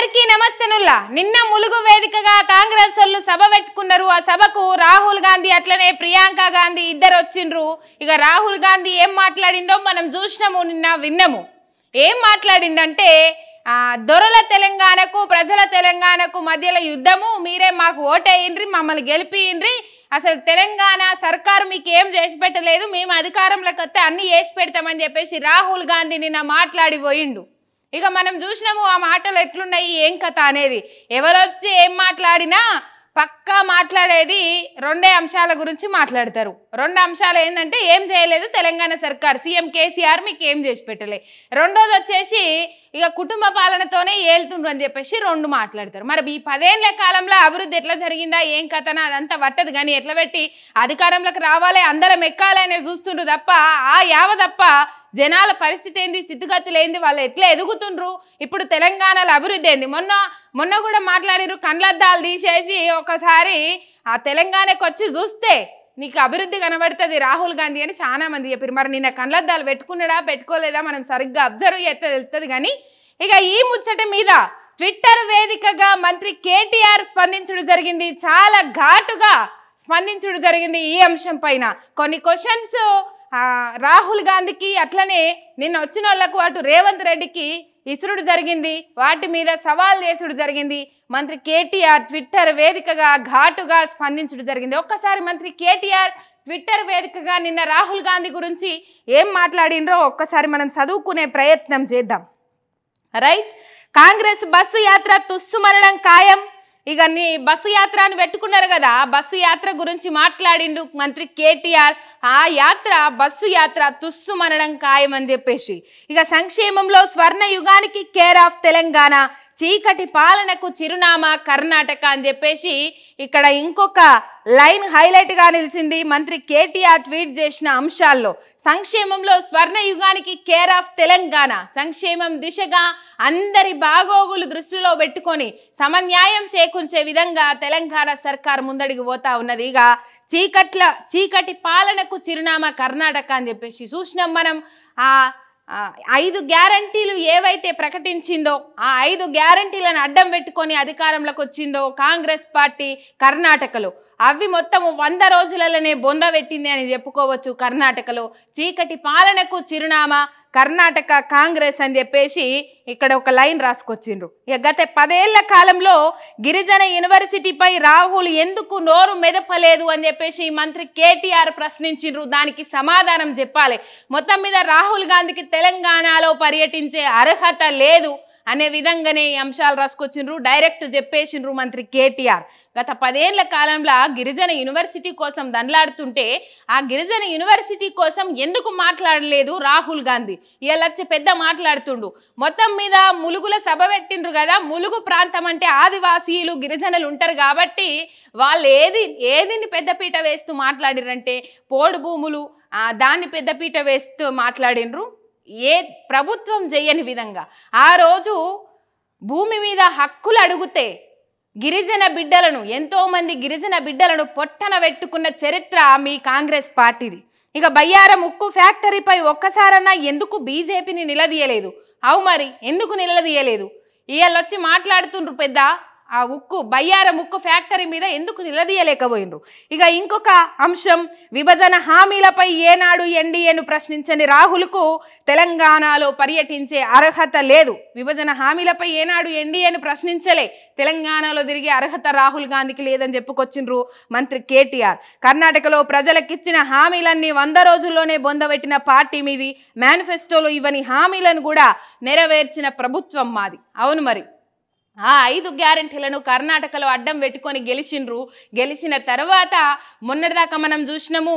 అందరికీ నమస్తేనుల్లా నిన్న ములుగు వేదికగా కాంగ్రెస్ వాళ్ళు సభ పెట్టుకున్నారు ఆ సభకు రాహుల్ గాంధీ అట్లనే ప్రియాంక గాంధీ ఇద్దరు వచ్చిండ్రు ఇక రాహుల్ గాంధీ ఏం మాట్లాడిండో మనం చూసినాము నిన్న విన్నాము ఏం మాట్లాడిండంటే దొరల తెలంగాణకు ప్రజల తెలంగాణకు మధ్యలో యుద్ధము మీరే మాకు ఓటేయండ్రి మమ్మల్ని గెలిపియండ్రి అసలు తెలంగాణ సర్కారు మీకు ఏం చేసి పెట్టలేదు మేము అధికారంలోకి వస్తే అన్ని చేసి పెడతామని చెప్పేసి రాహుల్ గాంధీ నిన్న మాట్లాడి పోయిండు ఇక మనం చూసినాము ఆ మాటలు ఎట్లున్నాయి ఏం కథ అనేది ఎవరొచ్చి ఏం మాట్లాడినా పక్కా మాట్లాడేది రెండే అంశాల గురించి మాట్లాడతారు రెండు అంశాలు ఏంటంటే ఏం చేయలేదు తెలంగాణ సర్కార్ సీఎం కేసీఆర్ మీకు ఏం చేసి పెట్టలే రెండోది వచ్చేసి ఇక కుటుంబ పాలనతోనే ఏలుతుండ్రు అని చెప్పేసి రెండు మాట్లాడతారు మరి ఈ 10 ఏళ్ల కాలంలో అభివృద్ధి ఎట్లా జరిగిందా ఏం కథనా అదంతా పట్టదు కానీ ఎట్లా పెట్టి అధికారంలోకి రావాలి అందరం ఎక్కాలి అనేది చూస్తుండ్రు తప్ప ఆ యావ తప్ప జనాల పరిస్థితి ఏంది స్థితిగతులు ఏంది వాళ్ళు ఎట్లా ఎదుగుతుండ్రు ఇప్పుడు తెలంగాణలో అభివృద్ధి ఏంది మొన్న కూడా మాట్లాడిరు కండ్లద్దాలు తీసేసి ఒకసారి ఆ తెలంగాణకు వచ్చి చూస్తే నీకు అభివృద్ధి కనబడుతుంది రాహుల్ గాంధీ అని చాలా మంది చెప్పారు మరి నిన్న కండ్లద్దాలు పెట్టుకున్నాడా పెట్టుకోలేదా మనం సరిగ్గా అబ్జర్వ్ చేస్తే తెలుస్తుంది కానీ ఇక ఈ ముచ్చట మీద ట్విట్టర్ వేదికగా మంత్రి కేటీఆర్ స్పందించడం జరిగింది చాలా ఘాటుగా స్పందించడం జరిగింది ఈ అంశం పైన కొన్ని క్వశ్చన్స్ రాహుల్ గాంధీకి అట్లనే నిన్న వచ్చిన వాళ్ళకు అటు రేవంత్ రెడ్డికి ఇసురుడు జరిగింది వాటి మీద సవాల్ చేసుడు జరిగింది మంత్రి కేటీఆర్ ట్విట్టర్ వేదికగా ఘాటుగా స్పందించడం జరిగింది ఒక్కసారి మంత్రి కేటీఆర్ ట్విట్టర్ వేదికగా నిన్న రాహుల్ గాంధీ గురించి ఏం మాట్లాడినరో ఒక్కసారి మనం చదువుకునే ప్రయత్నం చేద్దాం రైట్ కాంగ్రెస్ బస్సు యాత్ర తుస్సుమనడం ఖాయం ఇక నీ బస్సు యాత్ర అని పెట్టుకున్నారు కదా బస్సు యాత్ర గురించి మాట్లాడిండు మంత్రి కేటీఆర్ ఆ యాత్ర బస్సు యాత్ర తుస్సుమనడం ఖాయం అని చెప్పేసి ఇక సంక్షేమంలో స్వర్ణ యుగానికి కేర్ ఆఫ్ తెలంగాణ చీకటి పాలనకు చిరునామా కర్ణాటక అని చెప్పేసి ఇక్కడ ఇంకొక లైన్ హైలైట్గా నిలిచింది మంత్రి కేటీఆర్ ట్వీట్ చేసిన అంశాల్లో సంక్షేమంలో స్వర్ణ యుగానికి కేర్ ఆఫ్ తెలంగాణ సంక్షేమం దిశగా అందరి బాగోగులు దృష్టిలో పెట్టుకొని సమన్యాయం చేకూర్చే విధంగా తెలంగాణ సర్కార్ ముందడికి పోతా ఉన్నది ఇక చీకటి పాలనకు చిరునామా కర్ణాటక అని చెప్పేసి చూసినాం మనం ఆ 5 గ్యారంటీలు ఏవైతే ప్రకటించిందో ఆ 5 గ్యారంటీలను అడ్డం పెట్టుకొని అధికారంలోకి వచ్చిందో కాంగ్రెస్ పార్టీ కర్ణాటకలో అవి మొత్తం 100 రోజులలోనే బొంద పెట్టింది అని చెప్పుకోవచ్చు కర్ణాటకలో చీకటి పాలనకు చిరునామా కర్ణాటక కాంగ్రెస్ అని చెప్పేసి ఇక్కడ ఒక లైన్ రాసుకొచ్చిండ్రు ఇక గత 10 ఏళ్ల కాలంలో గిరిజన యూనివర్సిటీపై రాహుల్ ఎందుకు నోరు మెదపలేదు అని చెప్పేసి మంత్రి కేటీఆర్ ప్రశ్నించిండ్రు దానికి సమాధానం చెప్పాలి మొత్తం మీద రాహుల్ గాంధీకి తెలంగాణలో పర్యటించే అర్హత లేదు అనే విధంగానే ఈ అంశాలు రాసుకొచ్చిండ్రు డైరెక్ట్ చెప్పేసిండ్రు మంత్రి కేటీఆర్ గత 10 ఏళ్ల కాలంలో గిరిజన యూనివర్సిటీ కోసం దండలాడుతుంటే ఆ గిరిజన యూనివర్సిటీ కోసం ఎందుకు మాట్లాడలేదు రాహుల్ గాంధీ ఇలాచ్చి పెద్ద మాట్లాడుతుండు మొత్తం మీద ములుగుల సభ పెట్టిండ్రు కదా ములుగు ప్రాంతం అంటే ఆదివాసీలు గిరిజనులు ఉంటారు కాబట్టి వాళ్ళు ఏదిని పెద్దపీట వేస్తూ మాట్లాడిరంటే పోడు భూములు దాన్ని పెద్దపీట వేస్తూ మాట్లాడినరు ఏ ప్రభుత్వం చేయని విధంగా ఆ రోజు భూమి మీద హక్కులు అడిగితే గిరిజన బిడ్డలను ఎంతోమంది గిరిజన బిడ్డలను పొట్టన పెట్టుకున్న చరిత్ర మీ కాంగ్రెస్ పార్టీది ఇక బయ్యారం ఉక్కు ఫ్యాక్టరీపై ఒక్కసారన్నా ఎందుకు బీజేపీని నిలదీయలేదు అవు మరి ఎందుకు నిలదీయలేదు ఇవాళ వచ్చి మాట్లాడుతుండ్రు పెద్ద ఆ ఉక్కు బయ్యారం ఉక్కు ఫ్యాక్టరీ మీద ఎందుకు నిలదీయలేకపోయినరు ఇక ఇంకొక అంశం విభజన హామీలపై ఏనాడు ఎన్డీఏను ప్రశ్నించని రాహుల్కు తెలంగాణలో పర్యటించే అర్హత లేదు విభజన హామీలపై ఏనాడు ఎన్డీఏను ప్రశ్నించలే తెలంగాణలో తిరిగే అర్హత రాహుల్ గాంధీకి లేదని చెప్పుకొచ్చిండ్రు మంత్రి కేటీఆర్ కర్ణాటకలో ప్రజలకిచ్చిన హామీలన్నీ 100 రోజుల్లోనే బొందబెట్టిన పార్టీ మీది మేనిఫెస్టోలో ఇవని హామీలను కూడా నెరవేర్చిన ప్రభుత్వం మాది అవును మరి ఆ 5 గ్యారెంటీలను కర్ణాటకలో అడ్డం పెట్టుకొని గెలిచిన తర్వాత మొన్నటిదాకా మనం చూసినాము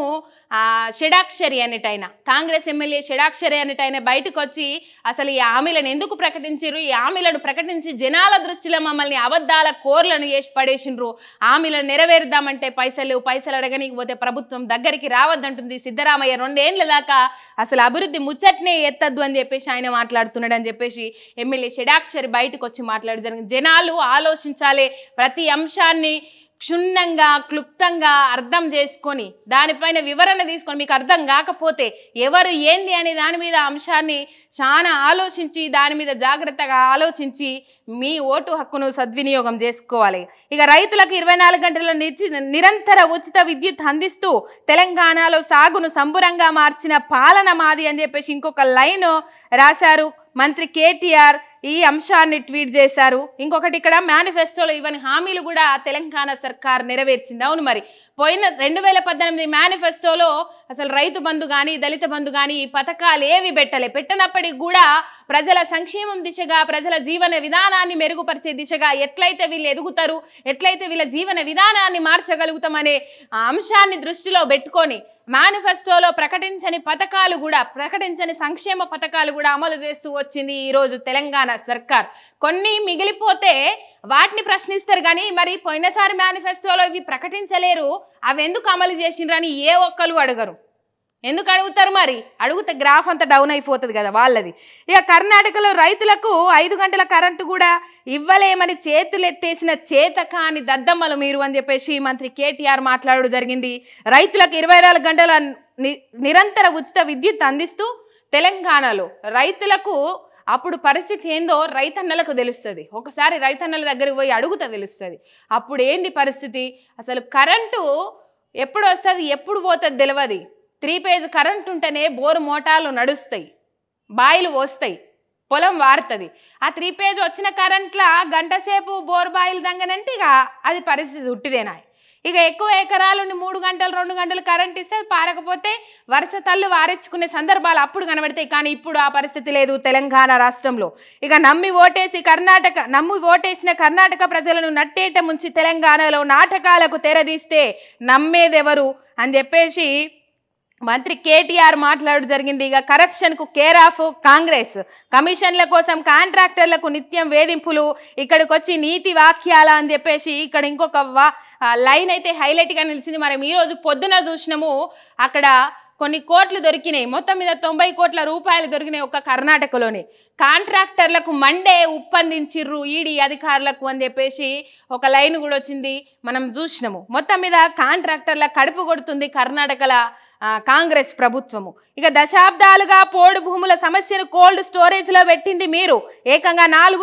షడాక్షరి అనేటైన కాంగ్రెస్ ఎమ్మెల్యే షడాక్షరి అనేటైన బయటకు వచ్చి అసలు ఈ హామీలను ఎందుకు ప్రకటించారు ఈ హామీలను ప్రకటించి జనాల దృష్టిలో మమ్మల్ని అబద్ధాల కోర్లను చేసి పడేసిండ్రు హామీలను నెరవేరుద్దామంటే పైసలు అడగనీకపోతే ప్రభుత్వం దగ్గరికి రావద్దంటుంది సిద్ధరామయ్య 2 ఏళ్ల దాకా అసలు అభివృద్ధి ముచ్చట్నే ఎత్తద్దు అని చెప్పేసి ఆయన మాట్లాడుతున్నాడు అని చెప్పేసి ఎమ్మెల్యే షడాక్షరి బయటకు వచ్చి మాట్లాడడం జరిగింది జనాలు ఆలోచించాలి ప్రతి అంశాన్ని క్షుణ్ణంగా క్లుప్తంగా అర్థం చేసుకొని దానిపైన వివరణ తీసుకొని మీకు అర్థం కాకపోతే ఎవరు ఏంది అనే దాని మీద అంశాన్ని చాలా ఆలోచించి దాని మీద జాగ్రత్తగా ఆలోచించి మీ ఓటు హక్కును సద్వినియోగం చేసుకోవాలి. ఇక రైతులకు 24 గంటల నిరంతర ఉచిత విద్యుత్ అందిస్తూ తెలంగాణలో సాగును సంబురంగా మార్చిన పాలన మాది అని చెప్పేసి ఇంకొక లైన్ రాశారు మంత్రి కేటీఆర్. ఈ అంశాన్ని ట్వీట్ చేశారు. ఇంకొకటి ఇక్కడ మేనిఫెస్టోలో ఇవన్నీ హామీలు కూడా తెలంగాణ సర్కార్ నెరవేర్చింది. అవును, మరి పోయిన 2018 మేనిఫెస్టోలో అసలు రైతు బంధు కానీ దళిత బంధు కానీ ఈ పథకాలు ఏవి పెట్టనప్పటికీ కూడా ప్రజల సంక్షేమం దిశగా ప్రజల జీవన విధానాన్ని మెరుగుపరిచే దిశగా ఎట్లయితే వీళ్ళు ఎదుగుతారు, ఎట్లయితే వీళ్ళ జీవన విధానాన్ని మార్చగలుగుతామనే అంశాన్ని దృష్టిలో పెట్టుకొని మేనిఫెస్టోలో ప్రకటించని సంక్షేమ పథకాలు కూడా అమలు చేస్తూ వచ్చింది ఈరోజు తెలంగాణ సర్కార్. కొన్ని మిగిలిపోతే వాటిని ప్రశ్నిస్తారు కానీ మరి పోయినసారి మేనిఫెస్టోలో ఇవి ప్రకటించలేరు, అవి ఎందుకు అమలు చేసిండ్రని ఏ ఒక్కరు అడగరు. ఎందుకు అడుగుతారు? మరి అడిగితే గ్రాఫ్ అంతా డౌన్ అయిపోతుంది కదా వాళ్ళది. ఇక కర్ణాటకలో రైతులకు 5 గంటల కరెంటు కూడా ఇవ్వలేమని చేతులెత్తేసిన చేతకాని దద్దమ్మలు మీరు అని చెప్పేసి మంత్రి కేటీఆర్ మాట్లాడడం జరిగింది. రైతులకు 24 గంటల నిరంతర ఉచిత విద్యుత్ అందిస్తూ తెలంగాణలో రైతులకు అప్పుడు పరిస్థితి ఏందో రైతన్నలకు తెలుస్తుంది. ఒకసారి రైతన్నల దగ్గరికి పోయి అడుగుతా తెలుస్తుంది. అప్పుడు ఏంది పరిస్థితి, అసలు కరెంటు ఎప్పుడు వస్తుంది ఎప్పుడు పోతుంది తెలియదు. 3 ఫేజ్ కరెంట్ ఉంటేనే బోరు మోటార్లు నడుస్తాయి, బాయిలు వస్తాయి, పొలం వారుతుంది. ఆ 3 ఫేజ్ వచ్చిన కరెంట్లా గంట సేపు బోరు బాయిలు దంగనంటే ఇక అది పరిస్థితి ఉట్టిదేనా. ఇక ఎక్కువ ఎకరాలు 3 గంటలు 2 గంటలు కరెంట్ ఇస్తే పారకపోతే వరుస తల్లు వారెచ్చుకునే సందర్భాలు అప్పుడు కనబడతాయి. కానీ ఇప్పుడు ఆ పరిస్థితి లేదు తెలంగాణ రాష్ట్రంలో. ఇక నమ్మి ఓటేసిన కర్ణాటక ప్రజలను నట్టేట ముంచి తెలంగాణలో నాటకాలకు తెరదీస్తే నమ్మేదెవరు అని చెప్పేసి మంత్రి కేటీఆర్ మాట్లాడడం జరిగింది. ఇక కరప్షన్కు కేర్ ఆఫ్ కాంగ్రెస్, కమిషన్ల కోసం కాంట్రాక్టర్లకు నిత్యం వేధింపులు, ఇక్కడికి వచ్చి నీతి వాక్యాల అని చెప్పేసి ఇక్కడ ఇంకొక లైన్ అయితే హైలైట్గా నిలిచింది. మనం ఈరోజు పొద్దున చూసినాము, అక్కడ కొన్ని కోట్లు దొరికినాయి, మొత్తం మీద 90 కోట్ల రూపాయలు దొరికినాయి ఒక్క కర్ణాటకలోనే. కాంట్రాక్టర్లకు మండే ఉప్పందించిర్రు ఈడీ అధికారులకు అని చెప్పేసి ఒక లైన్ కూడా వచ్చింది, మనం చూసినాము. మొత్తం మీద కాంట్రాక్టర్ల కడుపు కొడుతుంది కర్ణాటకల కాంగ్రెస్ ప్రభుత్వము. ఇక దశాబ్దాలుగా పోడు భూముల సమస్యను కోల్డ్ స్టోరేజ్లో పెట్టింది మీరు. ఏకంగా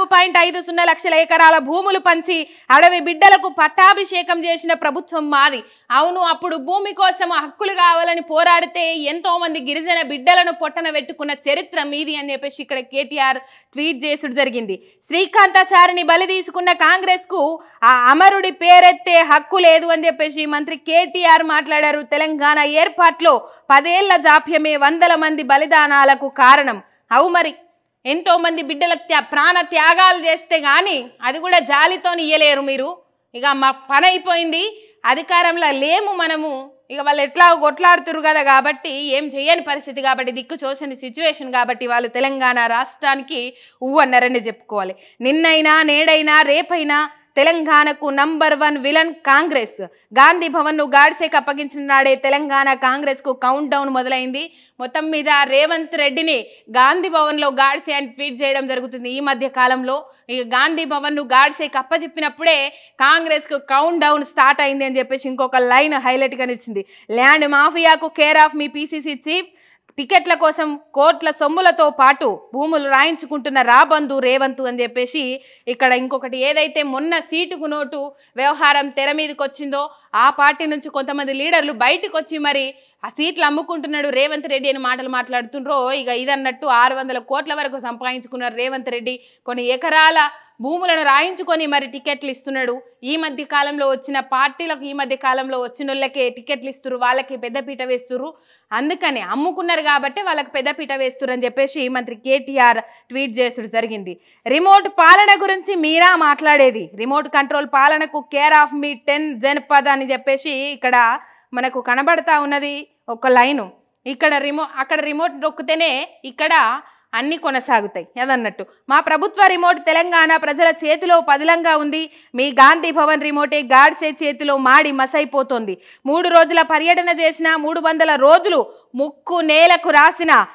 4.50 లక్షల ఎకరాల భూములు పంచి అడవి బిడ్డలకు పట్టాభిషేకం చేసిన ప్రభుత్వం మాది. అవును, అప్పుడు భూమి కోసం హక్కులు కావాలని పోరాడితే ఎంతో మంది గిరిజన బిడ్డలను పొట్టన పెట్టుకున్న చరిత్ర మీది అని చెప్పేసి ఇక్కడ కేటీఆర్ ట్వీట్ చేసుడు జరిగింది. శ్రీకాంతాచారిని బలి తీసుకున్న కాంగ్రెస్ కు ఆ అమరుడి పేరెత్తే హక్కు లేదు అని చెప్పేసి మంత్రి కేటీఆర్ మాట్లాడారు. తెలంగాణ ఏర్పాట్లో 10 ఏళ్ల జాప్యమే వందల మంది బలిదానాలకు కారణం. అవు మరి ఎంతో మంది బిడ్డల ప్రాణ త్యాగాలు చేస్తే గాని అది కూడా జాలితోని ఇయ్యలేరు మీరు. ఇక మా పని అయిపోయింది, అధికారంలో లేము మనము, ఇక వాళ్ళు ఎట్లా కొట్లాడుతురు కదా కాబట్టి ఏం చేయని పరిస్థితి కాబట్టి దిక్కు చూసని సిచ్యువేషన్ కాబట్టి వాళ్ళు తెలంగాణ రాష్ట్రానికి అన్నారని చెప్పుకోవాలి. నిన్నైనా నేడైనా రేపైనా తెలంగాణకు నంబర్ 1 విలన్ కాంగ్రెస్. గాంధీ భవన్ను గాడ్సేకి అప్పగించిన నాడే తెలంగాణ కాంగ్రెస్కు కౌంట్ డౌన్ మొదలైంది. మొత్తం మీద రేవంత్ రెడ్డిని గాంధీ భవన్లో గాడ్సే అని ట్వీట్ చేయడం జరుగుతుంది ఈ మధ్య కాలంలో. ఇక గాంధీ భవన్ను గాడ్సేకి అప్పచెప్పినప్పుడే కాంగ్రెస్కు కౌంట్ డౌన్ స్టార్ట్ అయింది అని చెప్పేసి ఇంకొక లైన్ హైలైట్గా నిలిచింది. ల్యాండ్ మాఫియాకు కేర్ ఆఫ్ మీ పీసీసీ చీఫ్, టికెట్ల కోసం కోట్ల సొమ్ములతో పాటు భూములు రాయించుకుంటున్న రాబంధు రేవంత్ అని చెప్పేసి ఇక్కడ ఇంకొకటి ఏదైతే మొన్న సీటుకు నోటు వ్యవహారం తెర మీదకి వచ్చిందో ఆ పార్టీ నుంచి కొంతమంది లీడర్లు బయటకు వచ్చి మరి ఆ సీట్లు అమ్ముకుంటున్నాడు రేవంత్ రెడ్డి అని మాటలు మాట్లాడుతుండ్రో. ఇక ఇదన్నట్టు 600 కోట్ల వరకు సంపాదించుకున్నారు రేవంత్ రెడ్డి. కొన్ని ఎకరాల భూములను రాయించుకొని మరి టికెట్లు ఇస్తున్నాడు. ఈ మధ్య కాలంలో వచ్చిన పార్టీలకు ఈ మధ్య కాలంలో వచ్చిన వాళ్ళకే టికెట్లు ఇస్తున్నారు, వాళ్ళకి పెద్దపీట వేస్తున్నారు. అందుకని అమ్ముకున్నారు కాబట్టి వాళ్ళకి పెద్దపీట వేస్తున్నారు అని చెప్పేసి మంత్రి కేటీఆర్ ట్వీట్ చేస్తుడు జరిగింది. రిమోట్ పాలన గురించి మీరా మాట్లాడేది, రిమోట్ కంట్రోల్ పాలనకు కేర్ ఆఫ్ మీ 10 జనపద అని చెప్పేసి ఇక్కడ మనకు కనబడతా ఉన్నది ఒక లైను. ఇక్కడ అక్కడ రిమోట్ నొక్కితేనే ఇక్కడ అన్నీ కొనసాగుతాయి అదన్నట్టు. మా ప్రభుత్వ రిమోట్ తెలంగాణ ప్రజల చేతిలో పదిలంగా ఉంది. మీ గాంధీ భవన్ రిమోటే గాడ్సే చేతిలో మాడి మసైపోతోంది. 3 రోజుల పర్యటన చేసిన 300 రోజులు ముక్కు నేలకు రాసిన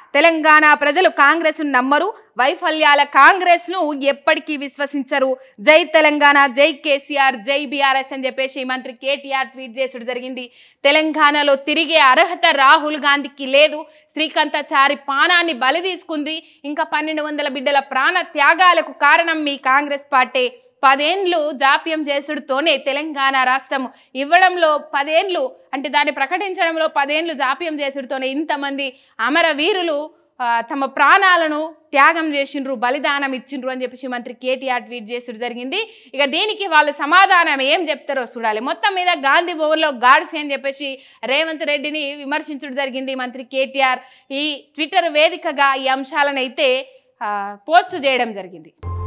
తెలంగాణ ప్రజలు కాంగ్రెస్ నమ్మరు, వైఫల్యాల కాంగ్రెస్ ను ఎప్పటికీ విశ్వసించరు. జై తెలంగాణ, జై కేసీఆర్, జై BRS అని చెప్పేసి మంత్రి KTR ట్వీట్ చేసుడు జరిగింది. తెలంగాణలో తిరిగే అర్హత రాహుల్ గాంధీకి లేదు. శ్రీకాంతాచారి ప్రాణాన్ని బలి తీసుకుంది. ఇంకా 1200 బిడ్డల ప్రాణ త్యాగాలకు కారణం మీ కాంగ్రెస్ పార్టీ. 10 ఏండ్లు జాప్యం చేసుడుతోనే తెలంగాణ రాష్ట్రం ఇవ్వడంలో 10 ఏండ్లు అంటే దాన్ని ప్రకటించడంలో 10 ఏండ్లు జాప్యం చేసుడుతోనే ఇంతమంది అమరవీరులు తమ ప్రాణాలను త్యాగం చేసిండ్రు, బలిదానం ఇచ్చిండ్రు అని చెప్పేసి మంత్రి KTR ట్వీట్ చేసుడు జరిగింది. ఇక దీనికి వాళ్ళు సమాధానం ఏం చెప్తారో చూడాలి. మొత్తం మీద గాంధీ భవన్లో గాడ్స్ అని చెప్పేసి రేవంత్ రెడ్డిని విమర్శించడం జరిగింది మంత్రి KTR. ఈ ట్విట్టర్ వేదికగా ఈ అంశాలను అయితే పోస్ట్ చేయడం జరిగింది.